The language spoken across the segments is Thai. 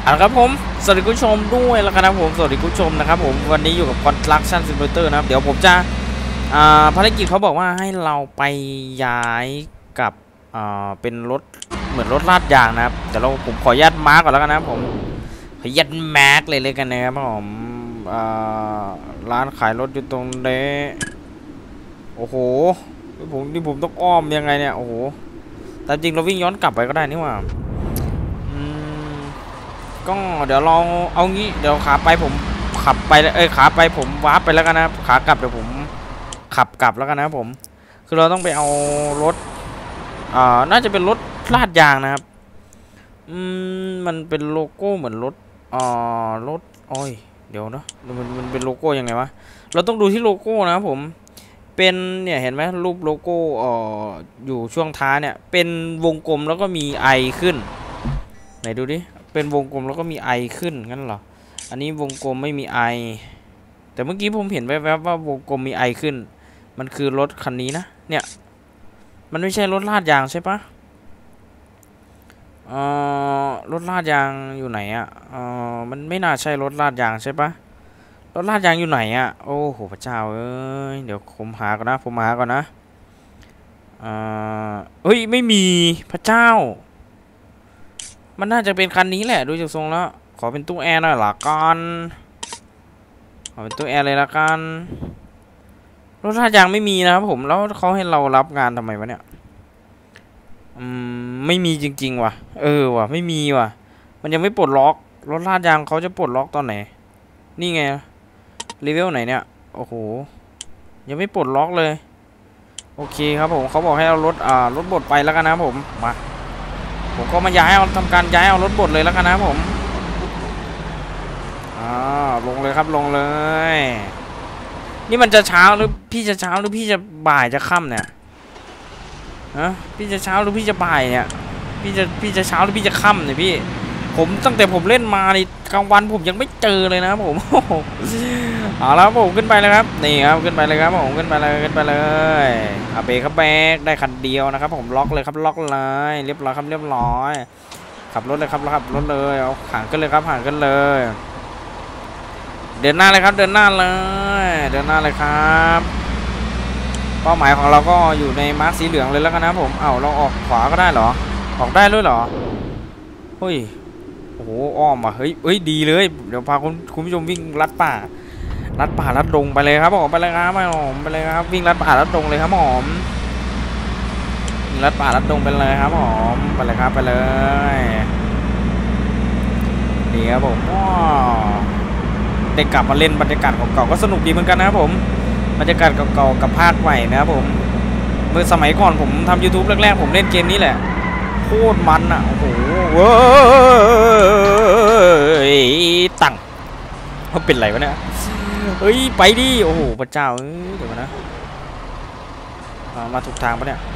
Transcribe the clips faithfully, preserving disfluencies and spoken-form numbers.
เอาละครับผมสวัสดีคุณผู้ชมด้วยแล้วกันนะผมสวัสดีคุณผู้ชมนะครับผมวันนี้อยู่กับ Construction Simulator นะครับเดี๋ยวผมจะภารกิจเขาบอกว่าให้เราไปย้ายกับเป็นรถเหมือนรถลาดยางนะครับแต่เราผมขอยัดมาร์กก่อนแล้วกันนะผมขอยัดมาร์กเลยเลยกันนะครับผมร้านขายรถอยู่ตรงนี้โอ้โหผมนี่ผมต้องอ้อมยังไงเนี่ยโอ้โหแต่จริงเราวิ่งย้อนกลับไปก็ได้นี่หว่าก็เดี๋ยวเราเอางี้เดี๋ยวขาไปผมขับไปเอ้ยขาไปผมวาร์ปไปแล้วกันนะขากลับเดี๋ยวผมขับกลับแล้วกันนะผมคือเราต้องไปเอารถอ่าน่าจะเป็นรถลาดยางนะครับอืมมันเป็นโลโก้เหมือนรถอ่ารถโอ้ยเดี๋ยวนะมันมันเป็นโลโก้ยังไงวะเราต้องดูที่โลโก้นะครับผมเป็นเนี่ยเห็นไหมรูปโลโก้อ่ออยู่ช่วงท้ายเนี่ยเป็นวงกลมแล้วก็มีไอขึ้นไหนดูดิเป็นวงกลมแล้วก็มีไอขึ้นงั้นเหรออันนี้วงกลมไม่มีไอแต่เมื่อกี้ผมเห็นแวบๆว่าวงกลมมีไอขึ้นมันคือรถคันนี้นะเนี่ยมันไม่ใช่รถลาดยางใช่ปะเอ่อรถลาดยางอยู่ไหนอ่ะเอ่อมันไม่น่าใช่รถลาดยางใช่ปะรถลาดยางอยู่ไหนอ่ะโอ้โหพระเจ้าเอ้ยเดี๋ยวผมหาก่อนนะผมหาก่อนนะเอ่อเฮ้ยไม่มีพระเจ้ามันน่าจะเป็นคันนี้แหละดูจากทรงแล้วขอเป็นตู้แอร์หน่อยละกันขอเป็นตู้แอร์เลยละกันรถลาดยางไม่มีนะครับผมแล้วเขาให้เรารับงานทำไมวะเนี่ยอืมไม่มีจริงๆว่ะเออว่ะไม่มีว่ะมันยังไม่ปลดล็อกรถลาดยางเขาจะปลดล็อกตอนไหนนี่ไงเลเวลไหนเนี่ยโอ้โหยังไม่ปลดล็อกเลยโอเคครับผมเขาบอกให้เอารถอ่ารถบดไปแล้วกันนะผมมาผมก็มาย้ายเอาทำการย้ายเอารถบดเลยแล้วกันนะผมอ่าลงเลยครับลงเลยนี่มันจะเช้าหรือพี่จะเช้าหรือพี่จะบ่ายจะค่ำเนี่ยฮะพี่จะเช้าหรือพี่จะบ่ายเนี่ยพี่จะพี่จะเช้าหรือพี่จะค่ำเนี่ยพี่ผมตั้งแต่ผมเล่นมาในกลางวันผมยังไม่เจอเลยนะผมเอาแล้วผมขึ้นไปเลยครับนี่ครับขึ้นไปเลยครับผมขึ้นไปเลยขึ้นไปเลยอาเบรกครับแบกได้คันเดียวนะครับผมล็อกเลยครับล็อกเลยเรียบร้อยครับเรียบร้อยขับรถเลยครับขับรถเลยเอาห่างกันเลยครับห่างกันเลยเดินหน้าเลยครับเดินหน้าเลยเดินหน้าเลยครับเป้าหมายของเราก็อยู่ในมาร์คสีเหลืองเลยแล้วกันนะผมเอ้าเราออกขวาก็ได้เหรอออกได้ด้วยเหรอเฮ้ยโอ้โหอ้อมอ่ะเฮ้ยเฮ้ยดีเลยเดี๋ยวพาคุณคุณผู้ชมวิ่งลัดป่าลัดป่าลัดดงไปเลยครับผมไปเลยครับไปผมไปเลยครับวิ่งลัดป่าลัดดงเลยครับผมวิ่งลัดป่าลัดดงไปเลยครับผมไปเลยครับไปเลยดีครับผมว้าวได้กลับมาเล่นบรรยากาศเก่าๆก็สนุกดีเหมือนกันนะครับผมบรรยากาศเก่าๆกับภาคใหม่นะครับผมเมื่อสมัยก่อนผมทำ YouTube แรกๆผมเล่นเกมนี้แหละโคตรมันอ่ะโอ้โหเว้ยตั้งเขาเป็นไรวะเนี่ยเฮ้ยไปดิโอ้โหพระเจ้าเอ้ยเดี๋ยวนะมาถูกทางปะเนี่ย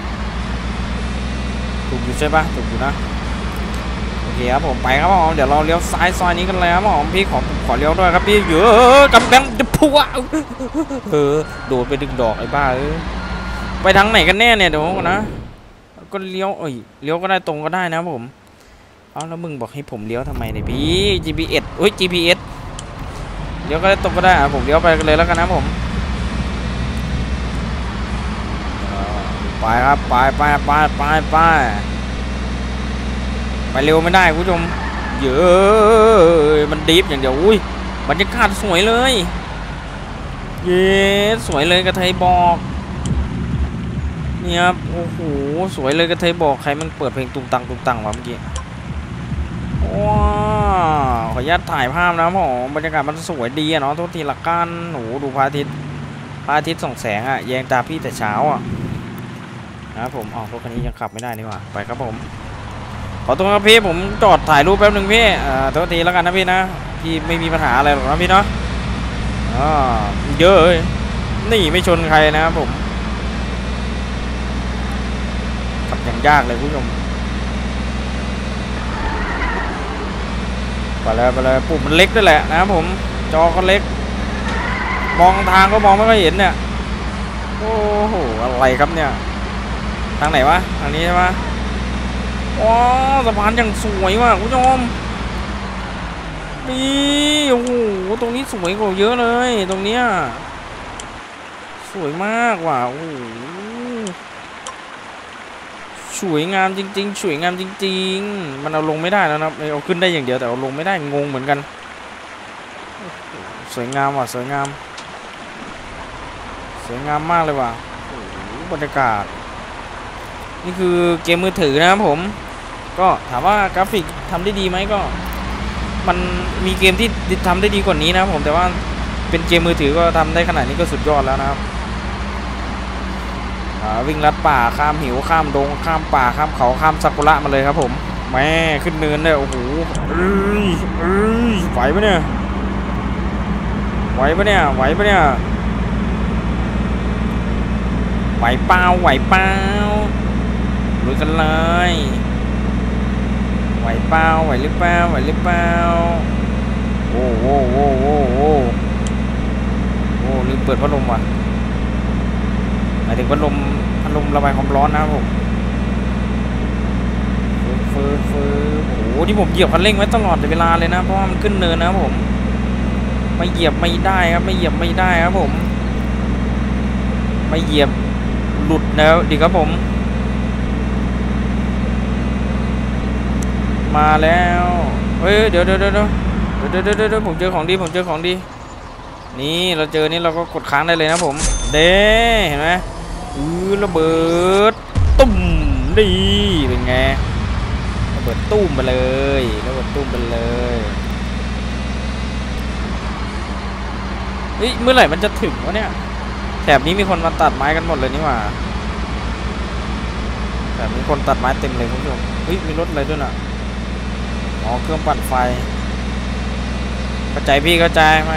ถูกอยู่ใช่ปะถูกอยู่นะโอเคครับผมไปครับผมเดี๋ยวเราเลี้ยวซ้ายซอยนี้กันเลยครับผมพี่ขอขอเลี้ยวด้วยครับพี่เยอะกำแพงจะพัวเออโดดไปดึงดอกไอ้บ้าเออไปทางไหนกันแน่เนี่ยเดี๋ยวนะก็เลี้ยวเอ้ยเลี้ยวก็ได้ตรงก็ได้นะผมเอาแล้วมึงบอกให้ผมเลี้ยวทำไมเนี่ยพี่ จี พี เอส อุ้ย จี พี เอส เลี้ยวก็ได้ตรงก็ได้อะผมเลี้ยวไปกันเลยแล้วกันนะผมไปครับไปไปไปไปไปไปเร็วไม่ได้คุณผู้ชมเยอะมันดิฟอย่างเดียวอุ้ยบรรยากาศสวยเลยเย้สวยเลยกระเทยบอกเนี่ยครับโอ้โหสวยเลยกระเทยบอกใครมันเปิดเพลงตุ้งตังตุ้งตังวะเมื่อกี้ว้าขออนุญาตถ่ายภาพนะผมบรรยากาศมันสวยดีอะเนาะทุกทีละกันหนูดูพระอาทิตย์พระอาทิตย์ส่องแสงอะแยงตาพี่แต่เช้าอะนะผมอ๋อรถคันนี้ยังขับไม่ได้นี่หว่าไปครับผมขอตัวครับพี่ผมจอดถ่ายรูปแป๊บนึงพี่อ่าทุกทีแล้วกันนะพี่นะพี่ไม่มีปัญหาอะไรหรอกนะพี่เนาะอ๋อเยอะเลยนี่ไม่ชนใครนะครับผมขับอย่างยากเลยคุณผู้ชมไปเลยไปเลยปุ่มมันเล็กด้วยแหละนะครับผมจอก็เล็กมองทางก็มองไม่ค่อยเห็นเนี่ยโอ้โหอะไรครับเนี่ยทางไหนวะทางนี้ใช่ไหมว้าวสะพานอย่างสวยมากคุณผู้ชมนี่โอ้โหตรงนี้สวยกว่าเยอะเลยตรงเนี้ยสวยมากว่ะโอ้โหสวยงามจริงๆสวยงามจริงๆมันเอาลงไม่ได้แล้วนะเอาขึ้นได้อย่างเดียวแต่เอาลงไม่ได้งงเหมือนกันสวยงามว่ะสวยงามสวยงามมากเลยว่ะโอ้โหบรรยากาศนี่คือเกมมือถือนะครับผมก็ถามว่ากราฟิกทำได้ดีไหมก็มันมีเกมที่ทำได้ดีกว่านี้นะครับผมแต่ว่าเป็นเกมมือถือก็ทำได้ขนาดนี้ก็สุดยอดแล้วนะครับวิ่งลัดป่าข้ามหิวข้ามดงข้ามป่าข้ามเขาข้ามซากุระมาเลยครับผมแม่ขึ้นเนินเลยโอ้โหเอ้ยเอ้ยไหวปะเนี่ยไหวปะเนี่ยไหวปะเนี่ยไหวเปล่าไหวเปล่าลุยกันเลยไหวเปล่าไหวหรือเปล่าไหวหรือเปล่าโอ้โหโอ้โหโอ้โหโอ้ลืมเปิดพัดลมว่ะหมายถึงพัดลมพัดลมระบายความร้อนนะครับผมเฟิร์เฟิร์โอ้โหที่ผมเหยียบคันเร่งไว้ตลอดเวลาเลยนะเพราะว่ามันขึ้นเนินนะครับผมไม่เหยียบไม่ได้ครับไม่เหยียบไม่ได้ครับผมไม่เหยียบหลุดแล้วดีครับผมมาแล้วเฮ้ยเดี๋ยวเดี๋ยวเดี๋ยวเดี๋ยวเดี๋ยวเดี๋ยวเดี๋ยวผมเจอของดีผมเจอของดีนี่เราเจอนี่เราก็กดค้างได้เลยนะผมเด้เห็นไหมอือระเบิดตุ้มดีเป็นไงระเบิดตุ้มไปเลยระเบิดตุ้มไปเลยเฮ้ยเมื่อไหร่มันจะถึงวะเนี่ยแถบนี้มีคนมาตัดไม้กันหมดเลยนี่หว่าแถบนี้คนตัดไม้เต็มเลยคุณผู้ชมเฮ้ยมีรถอะไรด้วยน่ะอ๋อเครื่องปั่นไฟเข้าใจพี่เข้าใจแหม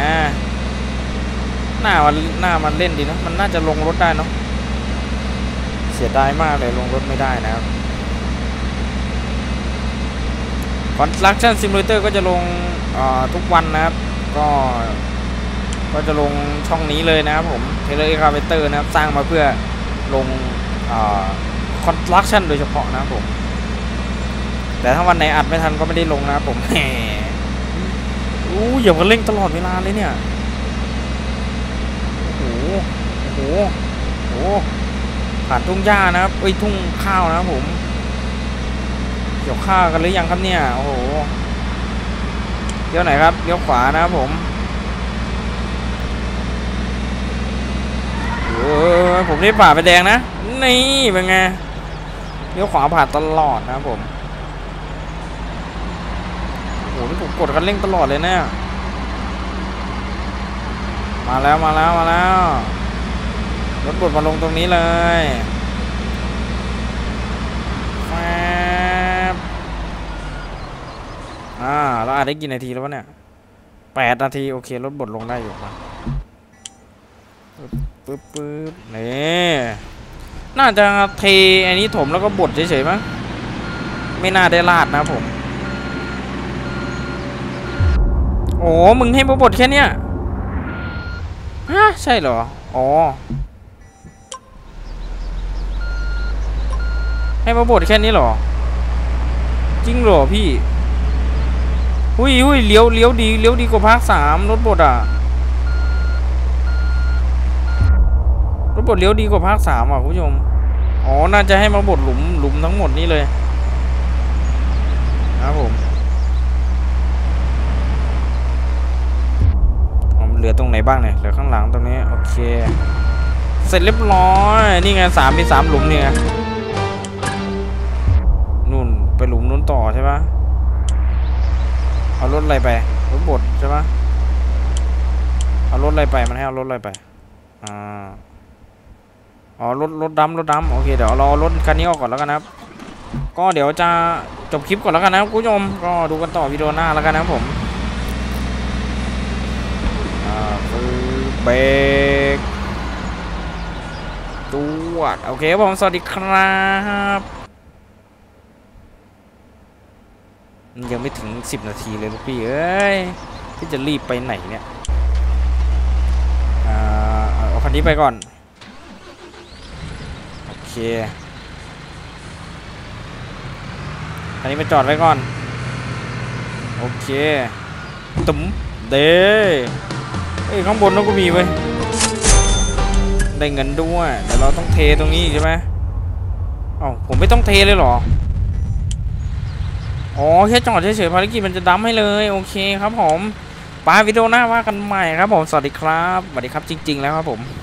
หน้ามันหน้ามันเล่นดีนะมันน่าจะลงรถได้เนาะเสียดายมากเลยลงรถไม่ได้นะครับ Construction Simulator ก็จะลงทุกวันนะครับก็ก็จะลงช่องนี้เลยนะครับผม Taylor Excavator นะครับสร้างมาเพื่อลง Construction โดยเฉพาะนะครับผมแต่ถ้าวันไหนอัดไม่ทันก็ไม่ได้ลงนะครับผมแหมอู้เหยียบคันเร่งตลอดเวลาเลยเนี่ยโอ้โหโอ้โหโอ้ผ่านทุ่งหญ้านะครับเอ้ยทุ่งข้าวนะครับผมเกี่ยวข้าวกันหรือยังครับเนี่ยโอ้โหเลี้ยวไหนครับเลี้ยวขวานะครับผมเออผมได้ผ่าไปแดงนะนี่เป็นไงเลี้ยวขวาผ่านตลอดนะครับผมโอ้โหนี่ผมกดคันเร่งตลอดเลยเนี่ยมาแล้วมาแล้วมาแล้วรถบดมาลงตรงนี้เลยแฟบอ่าเราอาจได้กี่นาทีแล้ววะเนี่ยแปดนาทีโอเครถบดลงได้อยู่ป่ะปึ๊บปึ๊บนี่น่าจะเทอันนี้ถมแล้วก็บดเฉยๆมั้งไม่น่าได้ลาดนะผมโอ้มึงให้มาบดแค่เนี้ยฮะใช่เหรออ๋อให้มาบดแค่นี้เหรอจริงเหรอพี่หุ้ยหุ้ยเลี้ยวเลี้ยวดีเลี้ยวดีกว่าภาคสามรถบดอ่ะรถบดเลี้ยวดีกว่าภาคสามอ่ะคุณผู้ชมอ๋อน่าจะให้มาบดหลุมหลุมทั้งหมดนี้เลยนะครับผมเหลือตรงไหนบ้างเนี่ยเหลือข้างหลังตรงนี้โอเคเสร็จเรียบร้อยนี่ไงสามมีสามหลุมเนี่ยนู่นไปหลุมนู้นต่อใช่ปะเอารถอะไรไปรถบดใช่ปะเอารถอะไรไปมันให้เอารถอะไรไปอ่าอ๋อรถรถดำรถดำโอเคเดี๋ยวเรารถคันนี้ออกก่อนแล้วกันนะครับก็เดี๋ยวจะจบคลิปก่อนแล้วกันนะครับคุณผู้ชมก็ดูกันต่อวิดีโอหน้าแล้วกันนะครับผมเบรกตัวโอเคผมสวัสดีครับยังไม่ถึงสิบนาทีเลยลูกพี่เอ้ยพี่จะรีบไปไหนเนี่ยอ่าเอาคันนี้ไปก่อนโอเคคันนี้ไปจอดไว้ก่อนโอเคตุ๋มเด้เอ้ยข้างบนเราก็มีเว้ยได้เงินด้วยแต่เราต้องเทตรงนี้ใช่ไหมอ๋อผมไม่ต้องเทเลยเหรออ๋อแค่จอดเฉยๆภารกิจมันจะดั้มให้เลยโอเคครับผมปาวิดีโอหน้าว่ากันใหม่ครับผมสวัสดีครับสวัสดีครับจริงๆแล้วครับผม